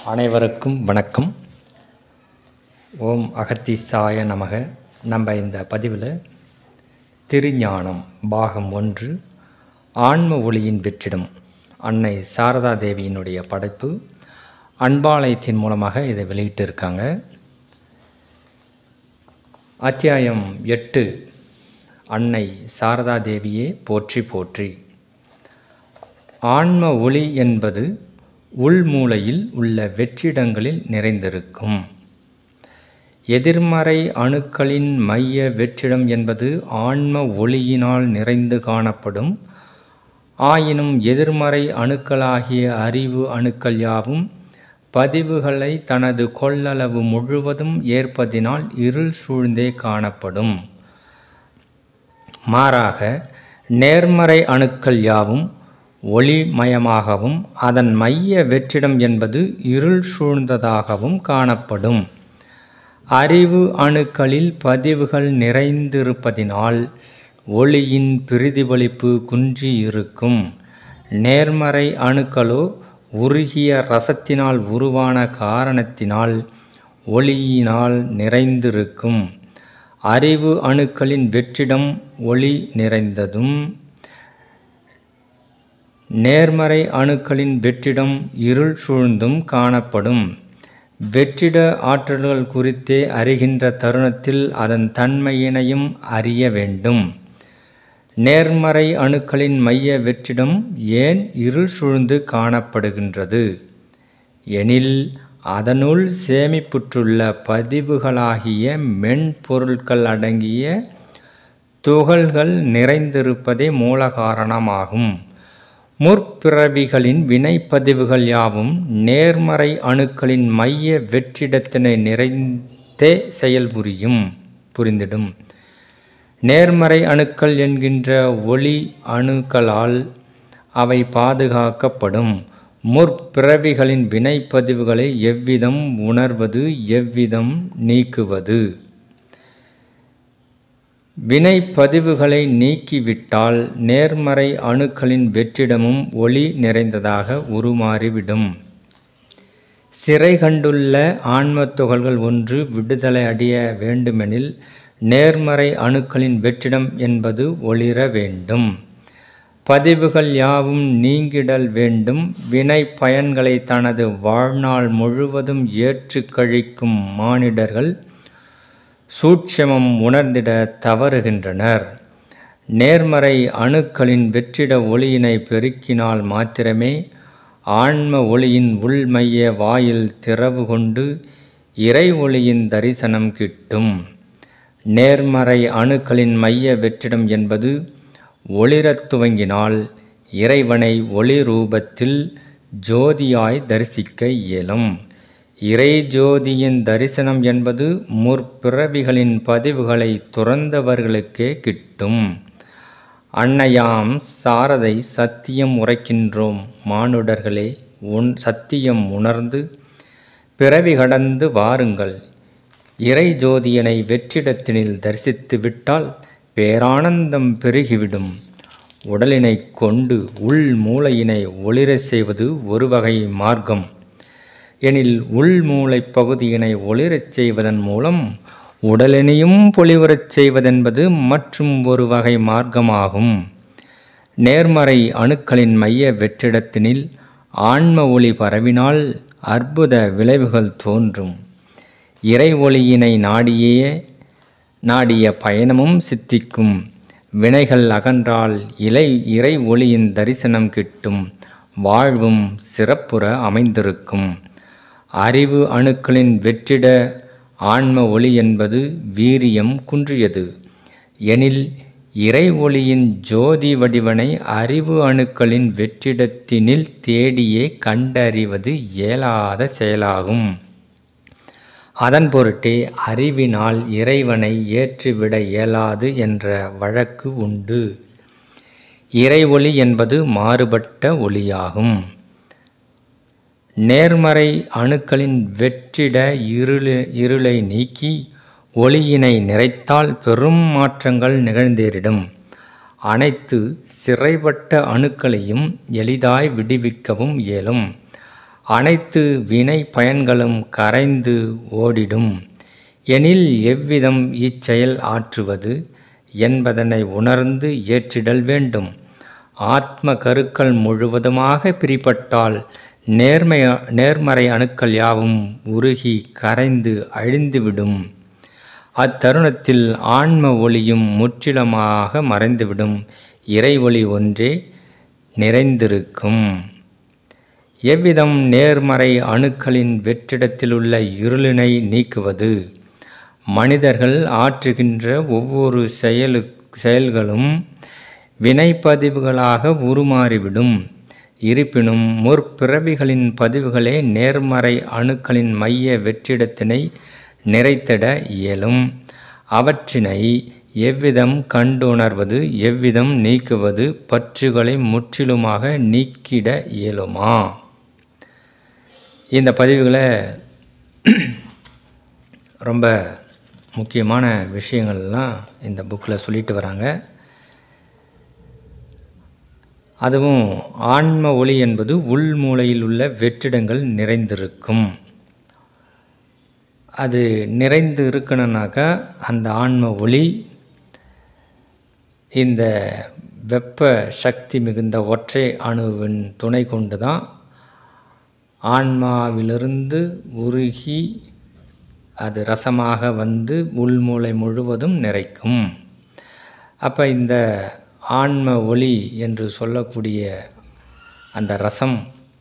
அனைவருக்கும் வணக்கம். ஓம் அகத்தீசாய நமக. நம்ம இந்த பதிவில் திருஞானம் பாகம் 1 ஆன்ம ஒளியின் வெற்றிடம் அன்னை சாரதா தேவியினுடைய படைப்பு அன்பாலயத்தின் மூலமாக இதை வெளியிட்டு இருக்காங்க. அத்தியாயம் 8 அன்னை சாரதா தேவியே போற்றி போற்றி. ஆன்ம ஒளி என்பது உள்மூலையில் உள்ள வெற்றிடங்களில் நிறைந்திருக்கும். எதிர்மறை அணுக்களின் மைய வெற்றிடம் என்பது ஆன்ம ஒளியினால் நிறைந்து காணப்படும். ஆயினும் எதிர்மறை அணுக்களாகிய அறிவு அணுக்கள் யாவும் பதிவுகளை தனது கொள்ளளவு முழுவதும் ஏற்பதினால் இருள் சூழ்ந்தே காணப்படும். மாறாக நேர்மறை அணுக்கள் யாவும் ஒளிமயமாகவும் அதன் மைய வெற்றிடம் என்பது இருள் சூழ்ந்ததாகவும் காணப்படும். அறிவு அணுக்களில் பதிவுகள் நிறைந்திருப்பதினால் ஒளியின் பிரதிபலிப்பு குன்றி இருக்கும். நேர்மறை அணுக்களோ உருகிய ரசத்தினால் உருவான காரணத்தினால் ஒளியினால் நிறைந்திருக்கும். அறிவு அணுக்களின் வெற்றிடம் ஒளி நிறைந்ததும் நேர்மறை அணுக்களின் வெற்றிடம் இருள் சூழ்ந்தும் காணப்படும். வெற்றிட ஆற்றல்கள் குறித்தே அறிகின்ற தருணத்தில் அதன் தன்மையினையும் அறிய வேண்டும். நேர்மறை அணுக்களின் மைய வெற்றிடம் ஏன் இருள் சூழ்ந்து காணப்படுகின்றது எனில், அதனுள் சேமிப்புற்றுள்ள பதிவுகளாகிய மென்பொருட்கள் அடங்கிய துகள்கள் நிறைந்திருப்பதே மூல காரணமாகும். முற்பிறவிகளின் வினைப்பதிவுகள் யாவும் நேர்மறை அணுக்களின் மைய வெற்றிடத்தினை நிறைந்தே புரிந்திடும். நேர்மறை அணுக்கள் என்கின்ற ஒளி அணுக்களால் அவை பாதுகாக்கப்படும். முற்பிறவிகளின் வினைப்பதிவுகளை எவ்விதம் உணர்வது, எவ்விதம் நீக்குவது? வினைப்பதிவுகளை நீக்கிவிட்டால் நேர்மறை அணுக்களின் வெற்றிடமும் ஒளி நிறைந்ததாக உருமாறிவிடும். சிறை கண்டுள்ள ஆன்ம துகள்கள் ஒன்று விடுதலை அடைய வேண்டுமெனில் நேர்மறை அணுக்களின் வெற்றிடம் என்பது ஒளிர வேண்டும். பதிவுகள் யாவும் நீங்கிடல் வேண்டும். வினை பயன்களை தனது வாழ்நாள் முழுவதும் ஏற்று கழிக்கும் மானிடர்கள் சூட்சமம் உணர்ந்திட தவறுகின்றனர். நேர்மறை அணுக்களின் வெற்றிட ஒளியினை பெருக்கினால் மாத்திரமே ஆன்ம ஒளியின் உள்மைய வாயில் திறவு கொண்டு இறை ஒளியின் தரிசனம் கிட்டும். நேர்மறை அணுக்களின் மைய வெற்றிடம் என்பது ஒளிரத் துவங்கினால் இறைவனை ஒளி ரூபத்தில் ஜோதியாய் தரிசிக்க இயலும். இறை ஜோதியின் தரிசனம் என்பது முற்பிறவிகளின் பதிவுகளை துறந்தவர்களுக்கே கிட்டும். அன்னையாம் சாரதை சத்தியம் உரைக்கின்றோம் மானுடர்களே, சத்தியம் உணர்ந்து பிறவி கடந்து வாருங்கள். இறை ஜோதியனை வெற்றிடத்தினில் தரிசித்து விட்டால் பேரானந்தம் பெருகிவிடும். உடலினை கொண்டு உள் மூளையினை ஒளிர செய்வது ஒரு வகை மார்க்கம் எனில், உள்மூளை பகுதியினை ஒளிரச் செய்வதன் மூலம் உடலினையும் பொலிவுறச் செய்வதென்பது மற்றும் ஒரு வகை மார்க்கமாகும். நேர்மறை அணுக்களின் மைய வெற்றிடத்தினில் ஆன்ம ஒளி பரவினால் அற்புத விளைவுகள் தோன்றும். இறை ஒளியினை நாடிய பயணமும் சித்திக்கும். வினைகள் அகன்றால் இறை ஒளியின் தரிசனம் கிட்டும். வாழ்வும் சிறப்புற அமைந்திருக்கும். அறிவு அணுக்களின் வெற்றிட ஆன்ம ஒளி என்பது வீரியம் குன்றியது எனில், இறை ஒளியின் ஜோதி வடிவனை அறிவு அணுக்களின் வெற்றிடத்தினில் தேடியே கண்டறிவது இயலாத செயலாகும். அதன் பொருட்டே அறிவினால் இறைவனை ஏற்றிவிட இயலாது என்ற வழக்கு உண்டு. இறை ஒளி என்பது மாறுபட்ட ஒளியாகும். நேர்மறை அணுக்களின் வெற்றிட இருளை நீக்கி ஒளியினை நிறைத்தால் பெரும் மாற்றங்கள் நிகழ்ந்தேறிடும். அனைத்து சிறைப்பட்ட அணுக்களையும் எளிதாய் விடுவிக்கவும் இயலும். அனைத்து வினை பயன்களும் கரைந்து ஓடிடும். எனில் எவ்விதம் இச்செயல் ஆற்றுவது என்பதனை உணர்ந்து ஏற்றிடல் வேண்டும். ஆத்ம கருக்கள் முழுவதுமாக பிரிபட்டால் நேர்மறை அணுக்கள் யாவும் உருகி கரைந்து அழிந்துவிடும். அத்தருணத்தில் ஆன்ம ஒளியும் முற்றிலுமாக மறைந்துவிடும். இறை ஒளி ஒன்றே நிறைந்திருக்கும். எவ்விதம் நேர்மறை அணுக்களின் வெற்றிடத்திலுள்ள இருளினை நீக்குவது? மனிதர்கள் ஆற்றுகின்ற ஒவ்வொரு செயல்களும் வினைப்பதிவுகளாக உருமாறிவிடும். இருப்பினும் முற்பிறவிகளின் பதிவுகளே நேர்மறை அணுக்களின் மைய வெற்றிடத்தினை நிறைத்திட இயலும். அவற்றினை எவ்விதம் கண்டுணர்வது, எவ்விதம் நீக்குவது? பற்றுகளை முற்றிலுமாக நீக்கிட இயலுமா? இந்த பதிவுகளை ரொம்ப முக்கியமான விஷயங்கள்லாம் இந்த புக்கில் சொல்லிட்டு வராங்க. அதுவும் ஆன்ம ஒளி என்பது உள்மூலையில் உள்ள வெற்றிடங்கள் நிறைந்திருக்கும். அது நிறைந்து இருக்கணுன்னாக்கா அந்த ஆன்ம ஒளி இந்த வெப்ப சக்தி மிகுந்த ஒற்றை அணுவின் துணை கொண்டு தான் ஆன்மாவிலிருந்து உருகி அது ரசமாக வந்து உள்மூளை முழுவதும் நிறைக்கும். அப்போ இந்த ஆன்ம ஒளி என்று சொல்லக்கூடிய அந்த ரசம்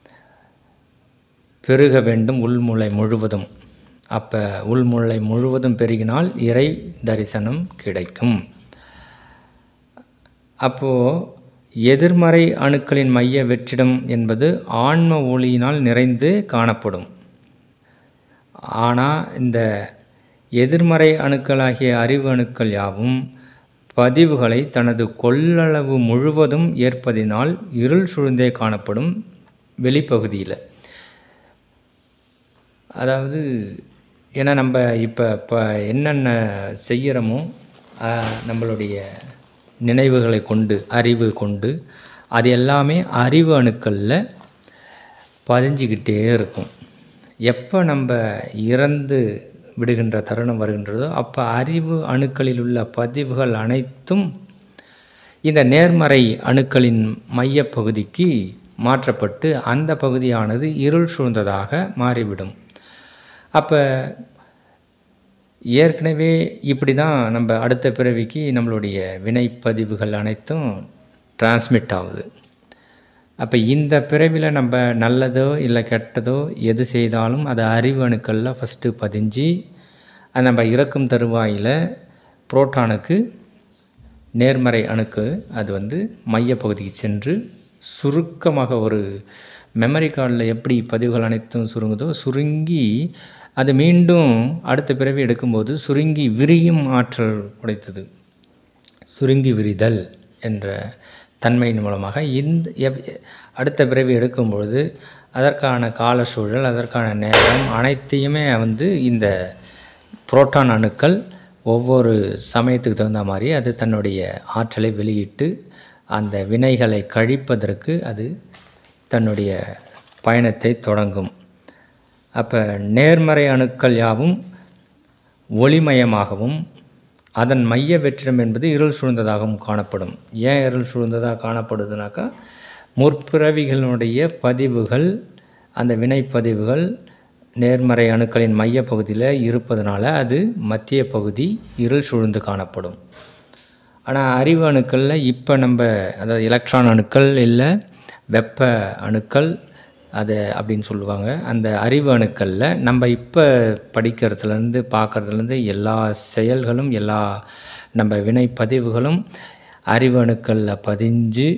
பெருக வேண்டும் உள்மூளை முழுவதும். அப்போ உள்மூளை முழுவதும் பெருகினால் இறை தரிசனம் கிடைக்கும். அப்போது எதிர்மறை அணுக்களின் மைய வெற்றிடம் என்பது ஆன்ம ஒளியினால் நிறைந்து காணப்படும். ஆனால் இந்த எதிர்மறை அணுக்களாகிய அறிவு அணுக்கள் யாவும் பதிவுகளை தனது கொள்ளளவு முழுவதும் ஏற்பதினால் இருள் சூழ்ந்தே காணப்படும் வெளிப்பகுதியில். அதாவது ஏன்னா நம்ம இப்போ என்னென்ன செய்கிறோமோ நம்மளுடைய நினைவுகளை கொண்டு, அறிவு கொண்டு, அது எல்லாமே அறிவு அணுக்களில் பதிஞ்சிக்கிட்டே இருக்கும். எப்போ நம்ம இறந்து விடுகின்ற தருணம் வருகின்றதோ அப்போ அறிவு அணுக்களில் உள்ள பதிவுகள் அனைத்தும் இந்த நேர்மறை அணுக்களின் மையப்பகுதிக்கு மாற்றப்பட்டு அந்த பகுதியானது இருள் சூழ்ந்ததாக மாறிவிடும். அப்போ ஏற்கனவே இப்படி தான் நம்ம அடுத்த பிறவிக்கு நம்மளுடைய வினைப்பதிவுகள் அனைத்தும் டிரான்ஸ்மிட் ஆகுது. அப்போ இந்த பிறவியில் நம்ம நல்லதோ இல்லை கெட்டதோ எது செய்தாலும் அது அறிவு அணுக்களில் ஃபஸ்ட்டு பதிஞ்சு அது நம்ம இறக்கும் தருவாயில் புரோட்டானுக்கு நேர்மறை அணுக்கு அது வந்து மையப்பகுதிக்கு சென்று சுருக்கமாக ஒரு மெமரி கார்டில் எப்படி பதிவுகள் அனைத்தும் சுருங்குதோ சுருங்கி அது மீண்டும் அடுத்த பிறவி எடுக்கும்போது சுருங்கி விரியும் ஆற்றல் உடைத்தது. சுருங்கி விரிதல் என்ற தன்மையின் மூலமாக அடுத்த பிறவி எடுக்கும்பொழுது அதற்கான கால சூழல், அதற்கான நேரம் அனைத்தையுமே வந்து இந்த புரோட்டான் அணுக்கள் ஒவ்வொரு சமயத்துக்கு தகுந்த மாதிரி அது தன்னுடைய ஆற்றலை வெளியிட்டு அந்த வினைகளை கழிப்பதற்கு அது தன்னுடைய பயணத்தை தொடங்கும். அப்போ நேர்மறை அணுக்கள் யாவும் ஒளிமயமாகவும் அதன் மைய வெற்றிடம் என்பது இருள் சூழ்ந்ததாகவும் காணப்படும். ஏன் இருள் சூழ்ந்ததாக காணப்படுதுனாக்கா முற்பிறவிகளுடைய பதிவுகள், அந்த வினைப்பதிவுகள் நேர்மறை அணுக்களின் மையப்பகுதியில் இருப்பதனால அது மத்திய பகுதி இருள் சூழ்ந்து காணப்படும். ஆனால் அறிவு அணுக்களில் இப்போ நம்ம அதாவது எலக்ட்ரான் அணுக்கள் இல்லை வெப்ப அணுக்கள் அது அப்படின்னு சொல்லுவாங்க. அந்த அறிவு அணுக்களில் நம்ம இப்போ படிக்கிறதுலேருந்து பார்க்குறதுலேருந்து எல்லா செயல்களும் எல்லா நம்ம வினைப்பதிவுகளும் அறிவு அணுக்களில் பதிஞ்சு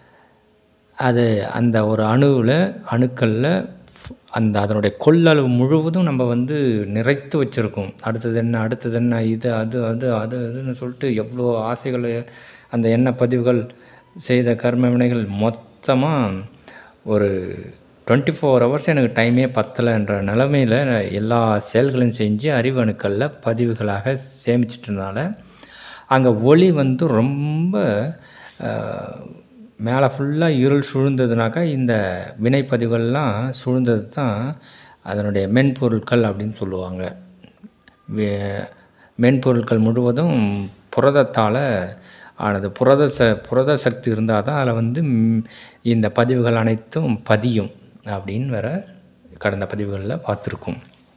அது அந்த ஒரு அணுக்களில் அந்த அதனுடைய கொள்ளளவு முழுவதும் நம்ம வந்து நிறைத்து வச்சுருக்கோம். அடுத்தது என்ன இது அதுன்னு சொல்லிட்டு எவ்வளோ ஆசைகள் அந்த எண்ண பதிவுகள் செய்த கர்ம வினைகள் மொத்தமாக ஒரு 24 hours எனக்கு டைமே பத்தலைன்ற நிலைமையில் எல்லா செயல்களையும் செஞ்சு அறிவு அணுக்களில் பதிவுகளாக சேமிச்சிட்டனால அங்கே ஒளி வந்து ரொம்ப மேலே ஃபுல்லாக இருள் சூழ்ந்ததுனாக்கா இந்த வினைப்பதிவுகள்லாம் சூழ்ந்தது தான் அதனுடைய மென்பொருட்கள் அப்படின்னு சொல்லுவாங்க. மென்பொருட்கள் முழுவதும் புரதத்தால் ஆனது. புரத சக்தி இருந்தால் தான் அதில் வந்து இந்த பதிவுகள் அனைத்தும் பதியும் அப்படின்னு வேற கடந்த பதிவுகளில் பார்த்துருக்கோம்.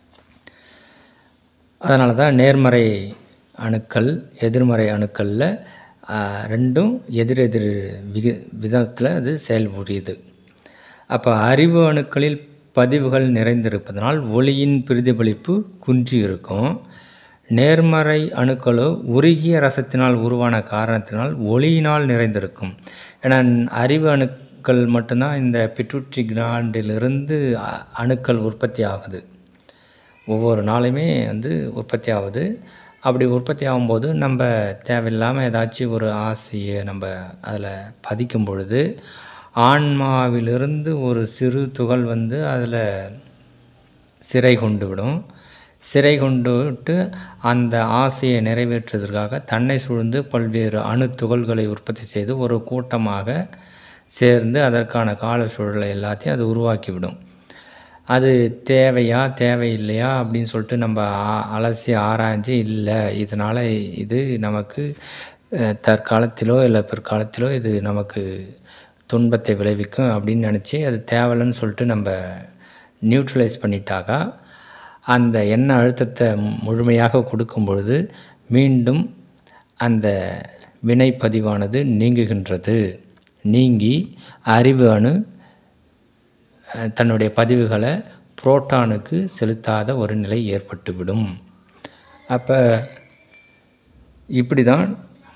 அதனால தான் நேர்மறை அணுக்கள் எதிர்மறை அணுக்களில் ரெண்டும் எதிரெதிர் விதத்தில் அது செயல்புரியுது. அப்போ அறிவு அணுக்களில் பதிவுகள் நிறைந்திருப்பதனால் ஒளியின் பிரதிபலிப்பு குன்றி இருக்கும். நேர்மறை அணுக்களோ உருகிய ரசத்தினால் உருவான காரணத்தினால் ஒளியினால் நிறைந்திருக்கும். ஏன்னா அறிவு அணுக்கள் மட்டும்தான் இந்த பிட்யூட்டரி கிளாண்டிலிருந்து அணுக்கள் உற்பத்தி ஆகுது. ஒவ்வொரு நாளுமே வந்து உற்பத்தி ஆகுது. அப்படி உற்பத்தி ஆகும்போது நம்ம தேவையில்லாமல் ஏதாச்சும் ஒரு ஆசையை நம்ம அதில் பதிக்கும் பொழுது ஆன்மாவிலிருந்து ஒரு சிறு துகள் வந்து அதில் சிறை கொண்டு விடும். சிறை கொண்டு விட்டு அந்த ஆசையை நிறைவேற்றுவதற்காக தன்னை சூழ்ந்து பல்வேறு அணு துகள்களை உற்பத்தி செய்து ஒரு கூட்டமாக சேர்ந்து அதற்கான கால சூழலை எல்லாத்தையும் அது உருவாக்கிவிடும். அது தேவையா தேவையில்லையா அப்படின்னு சொல்லிட்டு நம்ம அலசி ஆராய்ஞ்சு இல்லை இதனால் இது நமக்கு தற்காலத்திலோ இல்லை பிற்காலத்திலோ இது நமக்கு துன்பத்தை விளைவிக்கும் அப்படின்னு நினச்சி அது தேவையில்லைன்னு சொல்லிட்டு நம்ம நியூட்ரலைஸ் பண்ணிட்டாக்கா அந்த எண்ண அழுத்தத்தை முழுமையாக கொடுக்கும் பொழுது மீண்டும் அந்த வினைப்பதிவானது நீங்குகின்றது. நீங்கி அறிவு அணு தன்னுடைய பதிவுகளை புரோட்டானுக்கு செலுத்தாத ஒரு நிலை ஏற்பட்டுவிடும். அப்போ இப்படி தான்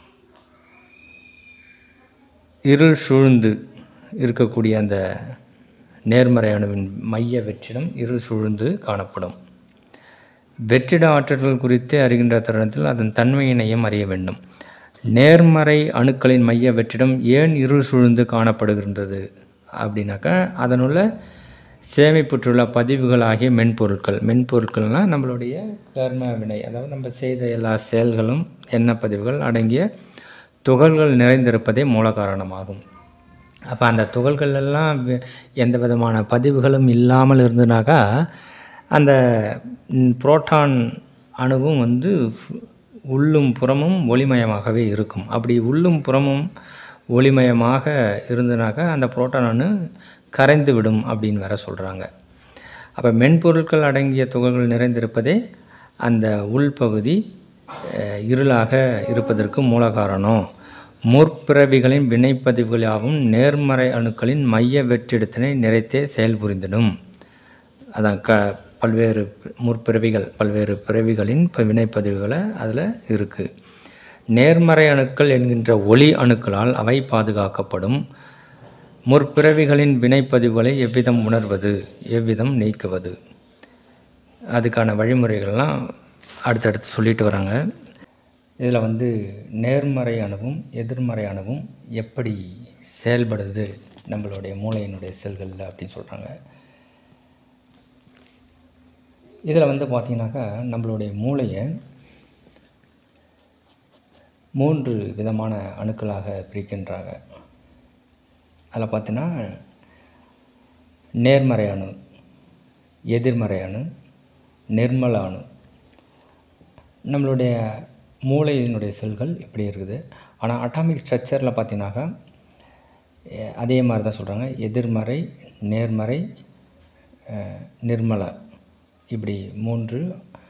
இருள் சூழ்ந்து இருக்கக்கூடிய அந்த நேர்மறை அணுவின் மைய வெற்றிடம் இருள் சூழ்ந்து காணப்படும். வெற்றிட ஆற்றல்கள் குறித்து அறிகின்ற தருணத்தில் அதன் தன்மையினையும் அறிய வேண்டும். நேர்மறை அணுக்களின் மைய வெற்றிடம் ஏன் இருள் சூழ்ந்து காணப்படுகின்றது அப்படின்னாக்கா அதனுள்ள சேமிப்புற்றுள்ள பதிவுகள் ஆகிய மென்பொருட்கள்னால் நம்மளுடைய கர்ம வினை, அதாவது நம்ம செய்த எல்லா செயல்களும் எண்ண பதிவுகள் அடங்கிய துகள்கள் நிறைந்திருப்பதே மூல காரணமாகும். அப்போ அந்த துகள்கள் எல்லாம் எந்த விதமான பதிவுகளும் இல்லாமல் இருந்ததுனாக்கா அந்த புரோட்டான் அணுவும் வந்து உள்ளும் புறமும் ஒளிமயமாகவே இருக்கும். அப்படி உள்ளும் புறமும் ஒளிமயமாக இருந்ததுனாக்கா அந்த புரோட்டான் அணு கரைந்து விடும் அப்படின்னு வேற சொல்கிறாங்க. அப்போ மென்பொருட்கள் அடங்கிய துகள்கள் நிறைந்திருப்பதே அந்த உள்பகுதி இருளாக இருப்பதற்கு மூல காரணம். முற்பிறவிகளின் வினைப்பதிவுகள் யாவும் நேர்மறை அணுக்களின் மைய வெற்றிடத்தினை நிறைத்தே செயல்புரிந்திடும். அதான் பல்வேறு முற்பிறவிகள் பல்வேறு பிறவிகளின் வினைப்பதிவுகளை அதில் இருக்குது. நேர்மறை அணுக்கள் என்கின்ற ஒளி அணுக்களால் அவை பாதுகாக்கப்படும். முற்பிறவிகளின் வினைப்பதிவுகளை எவ்விதம் உணர்வது, எவ்விதம் நீக்குவது, அதுக்கான வழிமுறைகள்லாம் அடுத்தடுத்து சொல்லிட்டு வராங்க. இதில் வந்து நேர்மறை அணுவும் எதிர்மறை அணுவும் எப்படி செயல்படுது நம்மளுடைய மூளையினுடைய செல்களில் அப்படின்னு சொல்கிறாங்க. இதில் வந்து பார்த்திங்கனாக்கா நம்மளுடைய மூளையை 3 விதமான அணுக்களாக பிரிக்கின்றாங்க. அதில் பார்த்தீங்கன்னா நேர்மறை அணு, எதிர்மறை அணு, நிர்மல அணு. நம்மளுடைய மூளையினுடைய செல்கள் இப்படி இருக்குது. ஆனால் அட்டாமிக் ஸ்ட்ரக்சரில் பார்த்தீங்கன்னாக்கா அதே மாதிரி தான் சொல்கிறாங்க. எதிர்மறை, நேர்மறை, நிர்மல, இப்படி 3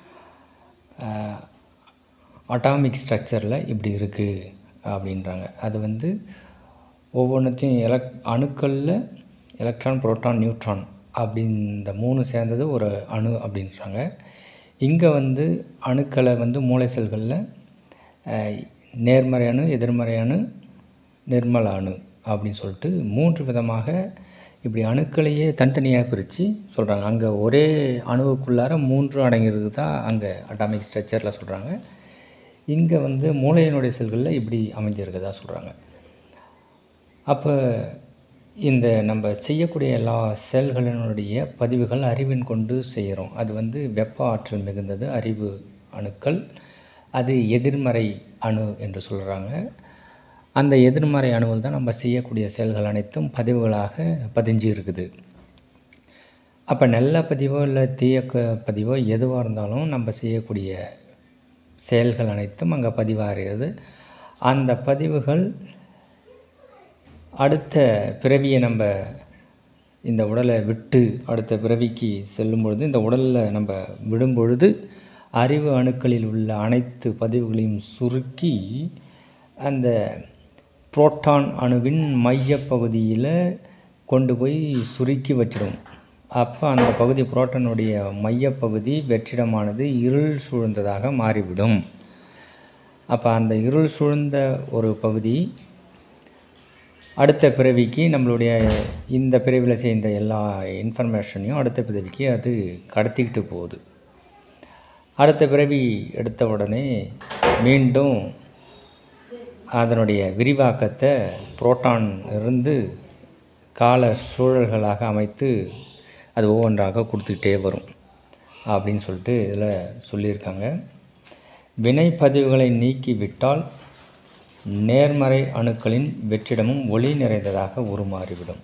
அட்டாமிக் ஸ்ட்ரக்சரில் இப்படி இருக்குது அப்படின்றாங்க. அது வந்து ஒவ்வொன்றத்தையும் அணுக்களில் எலக்ட்ரான், புரோட்டான், நியூட்ரான் அப்படின்னு இந்த 3 சேர்ந்தது ஒரு அணு அப்படின்றாங்க. இங்கே வந்து அணுக்களை வந்து மூளை செல்களில் நேர்மறை அணு, எதிர்மறை அணு, நிர்மல அணு அப்படின்னு சொல்லிட்டு 3 விதமாக இப்படி அணுக்களையே தனித்தனியாக பிரித்து சொல்கிறாங்க. அங்கே ஒரே அணுவுக்குள்ளார 3 அடங்கியிருக்கு தான் அங்கே அட்டாமிக் ஸ்ட்ரக்சரில் சொல்கிறாங்க. இங்கே வந்து மூளையினுடைய செல்களில் இப்படி அமைஞ்சிருக்குதா சொல்கிறாங்க. அப்போ இந்த நம்ம செய்யக்கூடிய எல்லா செல்களினுடைய பதிவுகள் அறிவின் கொண்டு செய்கிறோம். அது வந்து வெப்ப ஆற்றல் மிகுந்தது அறிவு அணுக்கள். அது எதிர்மறை அணு என்று சொல்கிறாங்க. அந்த எதிர்மறை அணுவில் தான் நம்ம செய்யக்கூடிய செயல்கள் அனைத்தும் பதிவுகளாக பதிஞ்சு இருக்குது. அப்போ நல்ல பதிவோ இல்லை தீய பதிவோ எதுவாக இருந்தாலும் நம்ம செய்யக்கூடிய செயல்கள் அனைத்தும் அங்கே பதிவாகிறது. அந்த பதிவுகள் அடுத்த பிறவியை நம்ம இந்த உடலை விட்டு அடுத்த பிறவிக்கு செல்லும் பொழுது, இந்த உடலில் நம்ம விடும் பொழுது அறிவு அணுக்களில் உள்ள அனைத்து பதிவுகளையும் சுருக்கி அந்த புரோட்டான் அணுவின் மையப்பகுதியில் கொண்டு போய் சுருக்கி வச்சிடும். அப்போ அந்த பகுதி புரோட்டானுடைய மையப்பகுதி வெற்றிடமானது இருள் சூழ்ந்ததாக மாறிவிடும். அப்போ அந்த இருள் சூழ்ந்த ஒரு பகுதி அடுத்த பிறவிக்கு நம்மளுடைய இந்த பிறவியில் செய்த எல்லா இன்ஃபர்மேஷனையும் அடுத்த பிறவிக்கு அது கடத்திக்கிட்டு போகுது. அடுத்த பிறவி எடுத்த உடனே மீண்டும் அதனுடைய விரிவாக்கத்தை புரோட்டான் இருந்து கால சூழல்களாக அமைத்து அது ஒவ்வொன்றாக கொடுத்துக்கிட்டே வரும் அப்படின்னு சொல்லிட்டு இதில் சொல்லியிருக்காங்க. வினைப்பதிவுகளை நீக்கிவிட்டால் நேர்மறை அணுக்களின் வெற்றிடமும் ஒளி நிறைந்ததாக உருமாறிவிடும்.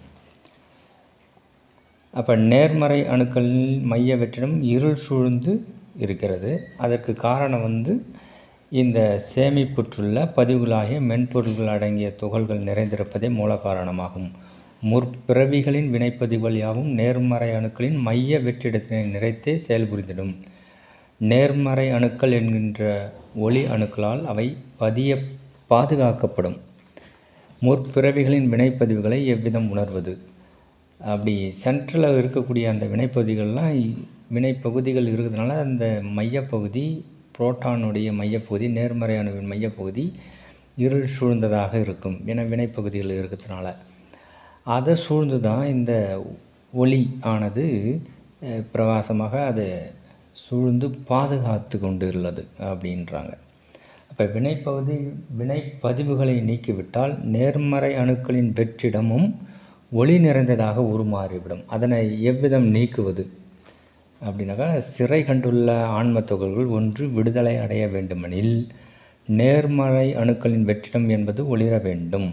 அப்போ நேர்மறை அணுக்களின் மைய வெற்றிடம் இருள் சூழ்ந்து இருக்கிறது. அதற்கு காரணம் இந்த சேமிப்புற்றுள்ள பதிவுகளாகிய மென்பொருள்கள் அடங்கிய துகள்கள் நிறைந்திருப்பதே மூல காரணமாகும். முற்பிறவிகளின் வினைப்பதிவுகள் யாவும் நேர்மறை அணுக்களின் மைய வெற்றிடத்தினை நிறைத்தே செயல்புரிந்திடும். நேர்மறை அணுக்கள் என்கின்ற ஒளி அணுக்களால் அவை பாதுகாக்கப்படும். முற்பிறவிகளின் வினைப்பதிவுகளை எவ்விதம் உணர்வது? அப்படி சென்ட்ரலில் இருக்கக்கூடிய அந்த வினைப்பகுதிகள் இருக்கிறதுனால அந்த மையப்பகுதி புரோட்டானுடைய மையப்பகுதி நேர்மறை அணுவின் மையப்பகுதி இருள் சூழ்ந்ததாக இருக்கும். ஏன்னா வினைப்பகுதிகள் இருக்கிறதுனால அதை சூழ்ந்து தான் இந்த ஒளி ஆனது பிரகாசமாக அதை சூழ்ந்து பாதுகாத்து கொண்டு உள்ளது அப்படின்றாங்க. அப்போ வினைப்பதிவுகளை நீக்கிவிட்டால் நேர்மறை அணுக்களின் வெற்றிடமும் ஒளி நிறைந்ததாக உருமாறிவிடும். அதனை எவ்விதம் நீக்குவது அப்படின்னாக்கா, சிறை கண்டுள்ள ஆன்ம துகள்கள் ஒன்று விடுதலை அடைய வேண்டுமெனில் நேர்மறை அணுக்களின் வெற்றிடம் என்பது ஒளிர வேண்டும்.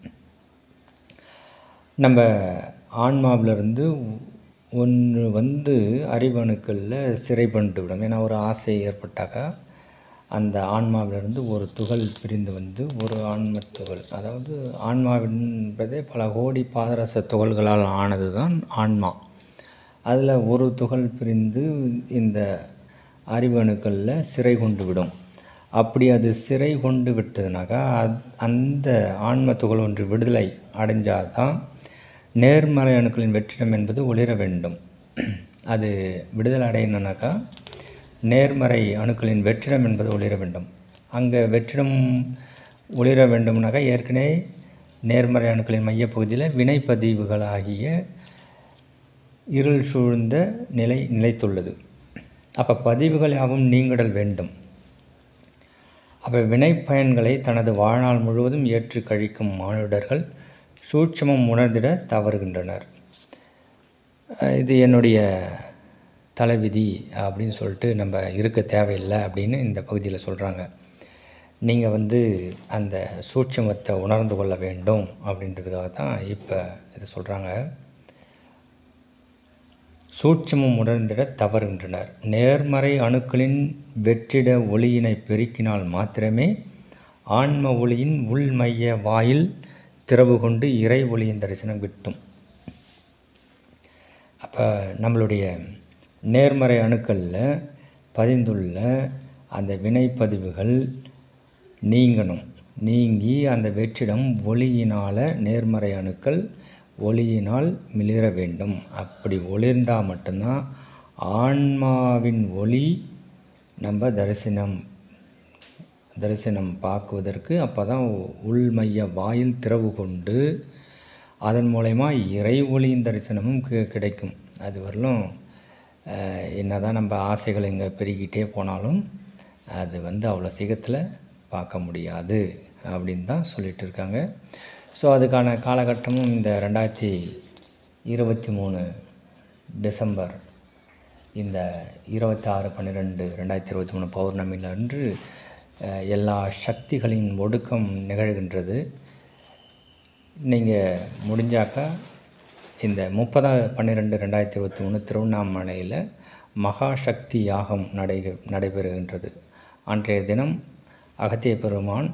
நம்ம ஆன்மாவிலிருந்து ஒன்று அறிவு அணுக்களில் சிறை பண்ணிட்டு விடும். ஏன்னா ஒரு ஆசை ஏற்பட்டாக்கா அந்த ஆன்மாவிலிருந்து ஒரு துகள் பிரிந்து ஒரு ஆன்ம துகள், அதாவது ஆன்மாவின்பதே பல கோடி பாதரச துகள்களால் ஆனது தான் ஆன்மா. அதில் ஒரு துகள் பிரிந்து இந்த அறிவு அணுக்களில் சிறை கொண்டு விடும். அப்படி அது சிறை கொண்டு விட்டதுனாக்கா அந்த ஆன்ம துகள் ஒன்று விடுதலை அடைஞ்சால் தான் நேர்மறை அணுக்களின் வெற்றிடம் என்பது ஒளிர வேண்டும். அது விடுதலை அடையணுனாக்கா நேர்மறை அணுக்களின் வெற்றிடம் என்பது ஒளிர வேண்டும். அங்கே வெற்றிடம் ஒளிர வேண்டும்னாக்கா ஏற்கனவே நேர்மறை அணுக்களின் மையப்பகுதியில் வினைப்பதிவுகளாகிய இருள் சூழ்ந்த நிலைத்துள்ளது. அப்போ பதிவுகள் யாவும் நீங்கிடல் வேண்டும். அப்போ வினைப்பயன்களை தனது வாழ்நாள் முழுவதும் ஏற்று கழிக்கும் மானுடர்கள் சூட்சமம் உணர்ந்திட தவறுகின்றனர். இது என்னுடைய தலைவிதி அப்படின்னு சொல்லிட்டு நம்ம இருக்க தேவையில்லை அப்படின்னு இந்த பகுதியில் சொல்கிறாங்க. நீங்கள் அந்த சூட்சமத்தை உணர்ந்து கொள்ள வேண்டும் அப்படின்றதுக்காக தான் இப்போ இதை சொல்கிறாங்க. சூட்சமம் உணர்ந்திட தவறுகின்றனர். நேர்மறை அணுக்களின் வெற்றிட ஒளியினை பெருக்கினால் மாத்திரமே ஆன்ம ஒளியின் உள்மைய வாயில் திறவு கொண்டு இறை ஒளியின் தரிசனம் கிட்டும். அப்போ நம்மளுடைய நேர்மறை அணுக்களில் பதிந்துள்ள அந்த வினைப்பதிவுகள் நீங்கி அந்த வெற்றிடம் ஒளியினால் நேர்மறை அணுக்கள் ஒளியினால் மிளிர வேண்டும். அப்படி ஒளிர்ந்தால் மட்டும்தான் ஆன்மாவின் ஒளி நம்ம தரிசனம் பார்க்குவதற்கு அப்போ தான் உள்மைய வாயில் திறவு கொண்டு அதன் மூலயமா இறை ஒளியின் தரிசனமும் கிடைக்கும். அது வரலும் என்ன தான் நம்ம ஆசைகள் இங்கே பெருகிட்டே போனாலும் அது அவ்வளோ சீக்கிரத்தில் பார்க்க முடியாது அப்படின்னு தான் சொல்லிகிட்டு இருக்காங்க. ஸோ அதுக்கான காலகட்டமும் இந்த 2023 டிசம்பர் இந்த 26/12/2023 பௌர்ணமியில் அன்று எல்லா சக்திகளின் ஒடுக்கம் நிகழ்கின்றது. நீங்கள் முடிஞ்சாக்கா இந்த 30/12/2023 திருவண்ணாமலையில் மகாசக்தி யாகம் நடைபெறுகின்றது. அன்றைய தினம் அகத்திய பெருமான்,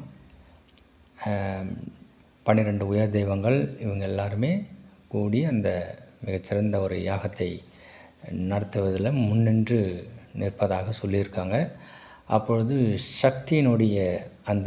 12 உயர் தெய்வங்கள் இவங்க எல்லாருமே கூடி அந்த மிகச்சிறந்த ஒரு யாகத்தை நடத்துவதில் முன்னின்று நிற்பதாக சொல்லியிருக்காங்க. அப்பொழுது சக்தியினுடைய அந்த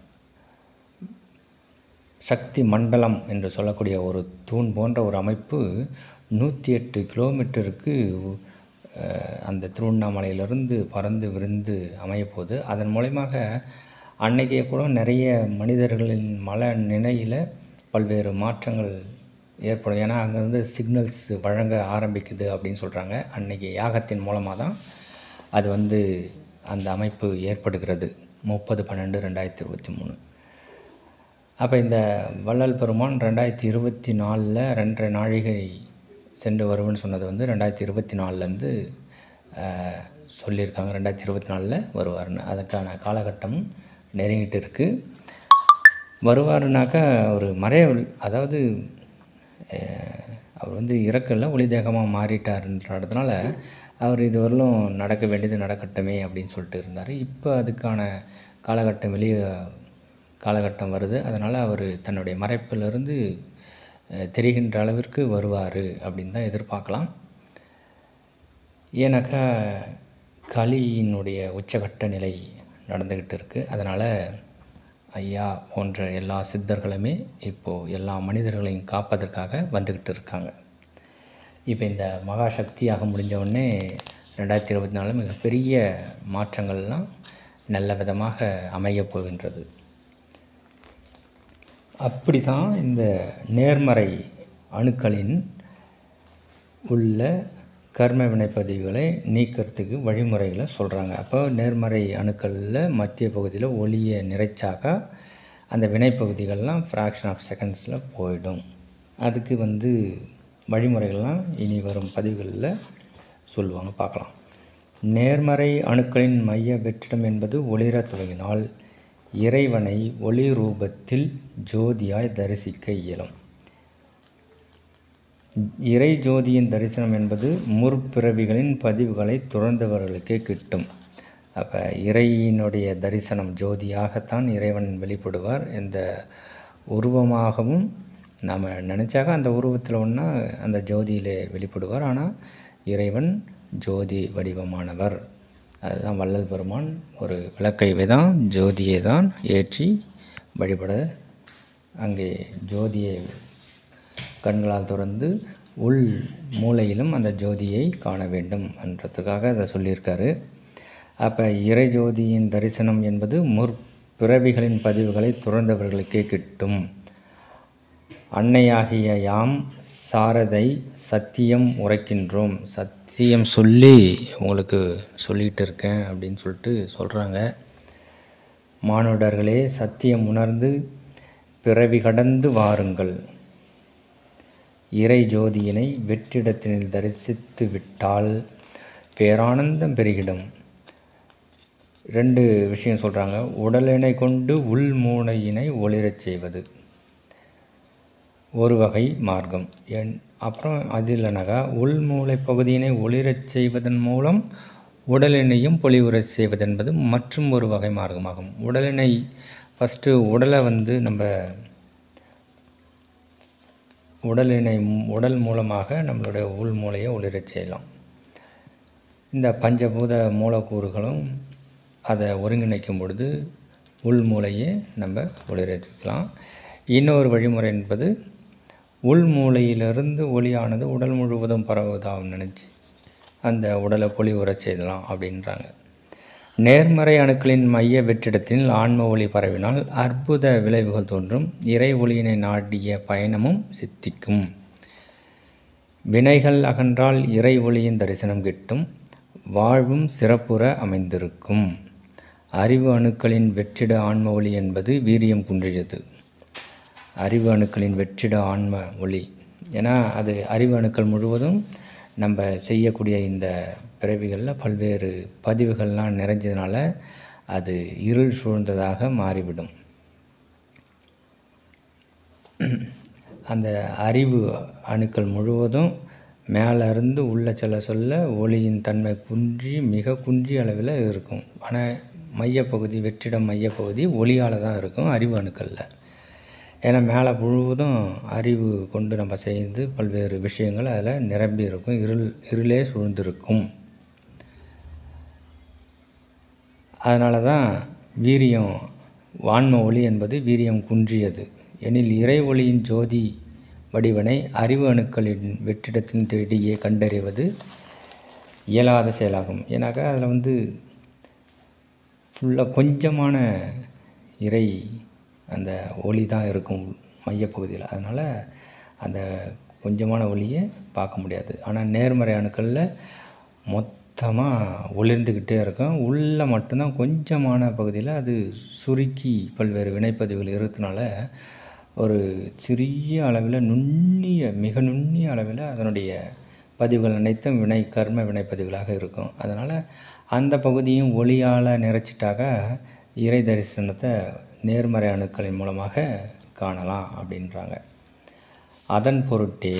சக்தி மண்டலம் என்று சொல்லக்கூடிய ஒரு தூண் போன்ற ஒரு அமைப்பு 108 கிலோமீட்டருக்கு அந்த திருவண்ணாமலையிலிருந்து பறந்து விரிந்து அமையப்போகுது. அதன் மூலமாக அன்றைக்கே கூட நிறைய மனிதர்களின் நிலையில் பல்வேறு மாற்றங்கள் ஏற்படும். ஏன்னா அங்கே சிக்னல்ஸ் வழங்க ஆரம்பிக்குது அப்படின்னு சொல்கிறாங்க. அன்றைக்கி யாகத்தின் மூலமாக தான் அது அந்த அமைப்பு ஏற்படுகிறது. 30/12/2023. அப்போ இந்த வள்ளல் பெருமான் 2024 2.5 நாழிகை சென்று வருவேன்னு சொன்னது 2024 சொல்லியிருக்காங்க. 2024 வருவார்னு. அதற்கான காலகட்டம் நெருங்கிட்டு இருக்குது. வருவாருனாக்கா ஒரு அதாவது அவர் இறக்கல, ஒளி தேகமாக மாறிட்டாருன்றதுனால அவர் இதுவரையிலும் நடக்க வேண்டியது நடக்கட்டுமே அப்படின்னு சொல்லிட்டு இருந்தார். இப்போ அதுக்கான காலகட்டம் வருது. அதனால் அவர் தன்னுடைய மறைப்பிலிருந்து தெரிகின்ற அளவிற்கு வருவார் அப்படின்னு தான் எதிர்பார்க்கலாம். ஏன்னாக்கா கலியினுடைய உச்சகட்ட நிலை நடந்துக்கிட்டு இருக்குது. அதனால் ஐயா போன்ற எல்லா சித்தர்களுமே இப்போது எல்லா மனிதர்களையும் காப்பதற்காக வந்துக்கிட்டு இருக்காங்க. இப்போ இந்த மகாசக்தியாக முடிஞ்ச உடனே 2024 மிகப்பெரிய மாற்றங்கள்லாம் நல்ல விதமாக அமையப் போகின்றது. அப்படி தான் இந்த நேர்மறை அணுக்களின் உள்ள கர்ம வினைப்பதிவுகளை நீக்கிறதுக்கு வழிமுறைகளை சொல்கிறாங்க. அப்போ நேர்மறை அணுக்களில் மத்திய பகுதியில் ஒளியை நிறைச்சாக்கா அந்த வினைப்பகுதிகள்லாம் ஃப்ராக்ஷன் ஆஃப் செகண்ட்ஸில் போயிடும். அதுக்கு வழிமுறைகள்லாம் இனி வரும் பதிவுகளில் சொல்லுவாங்க, பார்க்கலாம். நேர்மறை அணுக்களின் மைய வெற்றிடம் என்பது ஒளிரத் துவங்கினால் இறைவனை ஒளி ரூபத்தில் ஜோதியாய் தரிசிக்க இயலும். இறை ஜோதியின் தரிசனம் என்பது முற்பிறவிகளின் பதிவுகளை துறந்தவர்களுக்கே கிட்டும். அப்போ இறையினுடைய தரிசனம் ஜோதியாகத்தான் இறைவன் வெளிப்படுவார். எந்த உருவமாகவும் நாம் நினச்சாக்க அந்த உருவத்தில் ஒன்றா அந்த ஜோதியிலே வெளிப்படுவார். ஆனால் இறைவன் ஜோதி வடிவமானவர். அதுதான் வள்ளல் பெருமான் ஒரு விளக்கை தான் ஜோதியை தான் ஏற்றி வழிபட அங்கே ஜோதியை கண்களால் திறந்து உள் மூலையிலும் அந்த ஜோதியை காண வேண்டும் என்றதுக்காக அதை சொல்லியிருக்காரு. அப்போ இறை ஜோதியின் தரிசனம் என்பது முற்பிறவிகளின் பதிவுகளை துறந்தவர்களுக்கே கிட்டும். அன்னையாகிய யாம் சாரதை சத்தியம் உரைக்கின்றோம். சத்தியம் சொல்லி உங்களுக்கு சொல்லிகிட்டு இருக்கேன் அப்படின்னு சொல்லிட்டு சொல்கிறாங்க. மானுடர்களே, சத்தியம் உணர்ந்து பிறவி கடந்து வாருங்கள். இறை ஜோதியினை வெற்றிடத்தினில் தரிசித்து விட்டால் பேரானந்தம் பெருகிடும். 2 விஷயம் சொல்கிறாங்க. உடலினை கொண்டு உள் மூளையினை ஒளிரச் செய்வது ஒரு வகை மார்க்கம். அப்புறம் அது இல்லைனாக்கா உள்மூளை பகுதியினை ஒளிரச் செய்வதன் மூலம் உடலினையும் பொலிவுறச் செய்வது என்பது மற்றும் ஒரு வகை மார்க்கமாகும். உடலினை ஃபஸ்ட்டு உடலை நம்ம உடல் மூலமாக நம்மளுடைய உள் மூளையை ஒளிரச் செய்யலாம். இந்த பஞ்சபூத மூலக்கூறுகளும் அதை ஒருங்கிணைக்கும் பொழுது உள் மூளையை நம்ம ஒளிரலாம். இன்னொரு வழிமுறை என்பது உள் மூளையிலிருந்து ஒளியானது உடல் முழுவதும் பரவுவதாகவும் நினச்சி அந்த உடலை பொலிவுறச் செய்யலாம் அப்படின்றாங்க. நேர்மறை அணுக்களின் மைய வெற்றிடத்தில் ஆன்ம ஒளி பரவினால் அற்புத விளைவுகள் தோன்றும். இறை ஒளியினை நாடிய பயணமும் சித்திக்கும். வினைகள் அகன்றால் இறை ஒளியின் தரிசனம் கிட்டும். வாழ்வும் சிறப்புற அமைந்திருக்கும். அறிவு அணுக்களின் வெற்றிட ஆன்ம ஒளி என்பது வீரியம் குன்றியது. அறிவு அணுக்களின் வெற்றிட ஆன்ம ஒளி, ஏன்னா அது அறிவு அணுக்கள் முழுவதும் நம்ம செய்யக்கூடிய இந்த பிறவிகளில் பல்வேறு பதிவுகள்லாம் நிறைஞ்சதுனால அது இருள் சூழ்ந்ததாக மாறிவிடும். அந்த அறிவு அணுக்கள் முழுவதும் மேலே இருந்து உள்ளே சொல்ல ஒளியின் தன்மை குன்றி மிக குன்றிய அளவில் இருக்கும். ஆனால் மையப்பகுதி, வெற்றிடம் மையப்பகுதி ஒளியால் தான் இருக்கும், அறிவு அணுக்களில். ஏன்னா மேலே முழுவதும் அறிவு கொண்டு நம்ம செய்து பல்வேறு விஷயங்கள் அதில் நிரம்பி இருக்கும், இருளே சூழ்ந்திருக்கும். அதனால தான் வீரியம், வான்ம ஒளி என்பது வீரியம் குன்றியது எனில் இறை ஒளியின் ஜோதி வடிவனை அறிவு அணுக்களின் வெற்றிடத்தின் தேடியே கண்டறிவது இயலாத செயலாகும். ஏன்னாக்கா அதில் ஃபுல்லாக கொஞ்சமான இறை அந்த ஒளி தான் இருக்கும் மையப்பகுதியில். அதனால் அந்த கொஞ்சமான ஒளியை பார்க்க முடியாது. ஆனால் நேர்மறை அணுக்களில் மொத்தமாக ஒளிர்ந்துக்கிட்டே இருக்கும். உள்ளே மட்டும்தான் கொஞ்சமான பகுதியில் அது சுருக்கி பல்வேறு வினைப்பதிவுகள் இருக்கிறதுனால ஒரு சிறிய அளவில் மிக நுண்ணிய அளவில் அதனுடைய பதிவுகள் அனைத்தும் கர்ம வினைப்பதிவுகளாக இருக்கும். அதனால் அந்த பகுதியும் ஒளியால் நிறைச்சிட்டாக்க இறை தரிசனத்தை நேர்மறை அணுக்களின் மூலமாக காணலாம் அப்படின்றாங்க. அதன் பொருட்டே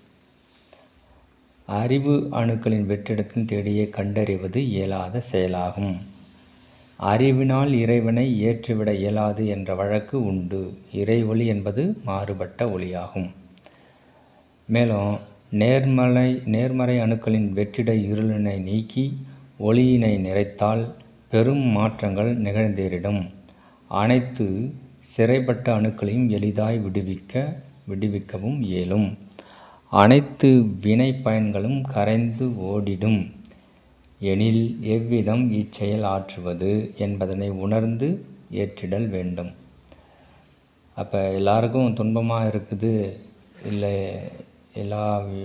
அறிவு அணுக்களின் வெற்றிடத்தில் தேடியே கண்டறிவது இயலாத செயலாகும். அறிவினால் இறைவனை ஏற்றிவிட இயலாது என்ற வழக்கு உண்டு. இறை ஒளி என்பது மாறுபட்ட ஒளியாகும். மேலும் நேர்மறை அணுக்களின் வெற்றிட இருளினை நீக்கி ஒளியினை நிறைத்தால் பெரும் மாற்றங்கள் நிகழ்ந்தேறிடும். அனைத்து சிறைப்பட்ட அணுக்களையும் எளிதாய் விடுவிக்கவும் இயலும். அனைத்து வினை பயன்களும் கரைந்து ஓடிடும் எனில் எவ்விதம் இச்செயல் ஆற்றுவது என்பதனை உணர்ந்து ஏற்றிடல் வேண்டும். அப்போ எல்லாருக்கும் துன்பமாக இருக்குது, இல்லை எல்லா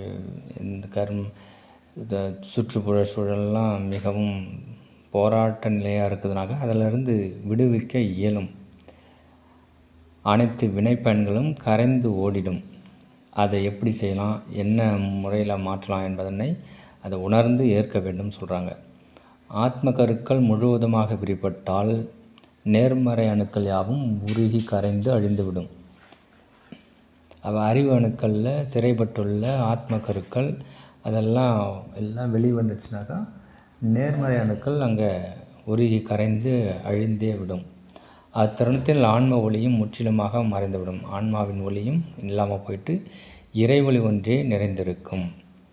இந்த சுற்றுப்புற சூழல்லாம் மிகவும் போராட்ட நிலையாக இருக்குதுனாக்க அதிலிருந்து விடுவிக்க இயலும். அனைத்து வினைப்பயன்களும் கரைந்து ஓடிடும். அதை எப்படி செய்யலாம், என்ன முறையில் மாற்றலாம் என்பதனை அதை உணர்ந்து ஏற்க வேண்டும் சொல்கிறாங்க. ஆத்ம கருக்கள் முழுவதுமாக விரிப்பட்டால் நேர்மறை அணுக்கள் யாவும் உருகி கரைந்து அழிந்துவிடும். அறிவு அணுக்களில் சிறைப்பட்டுள்ள ஆத்ம கருக்கள் எல்லாம் வெளிவந்துச்சுனாக்கா நேர்மறை அணுக்கள் அங்கே உருகி கரைந்து அழிந்தே விடும். அத்தருணத்தில் ஆன்ம ஒளியும் முற்றிலுமாக மறைந்துவிடும். ஆன்மாவின் ஒளியும் இல்லாமல் போயிட்டு இறை ஒளி ஒன்றே நிறைந்திருக்கும்.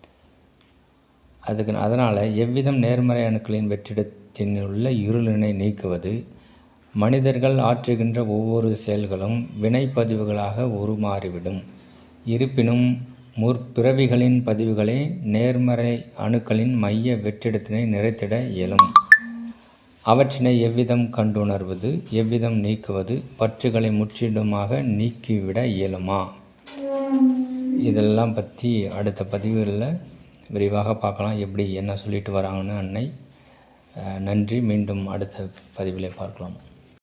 அதனால் எவ்விதம் நேர்மறை அணுக்களின் வெற்றிடத்தின் உள்ள இருளினை நீக்குவது? மனிதர்கள் ஆற்றுகின்ற ஒவ்வொரு செயல்களும் வினைப்பதிவுகளாக உருமாறிவிடும். இருப்பினும் முற்பிறவிகளின் பதிவுகளே நேர்மறை அணுக்களின் மைய வெற்றிடத்தினை நிறைத்திட இயலும். அவற்றினை எவ்விதம் கண்டுணர்வது, எவ்விதம் நீக்குவது? பற்றுகளை முற்றிலுமாக நீக்கிவிட இயலுமா? இதெல்லாம் பற்றி அடுத்த பதிவுகளில் விரிவாக பார்க்கலாம். எப்படி என்ன சொல்லிட்டு வராங்கன்னு அன்னை. நன்றி. மீண்டும் அடுத்த பதிவிலே பார்க்கலாம்.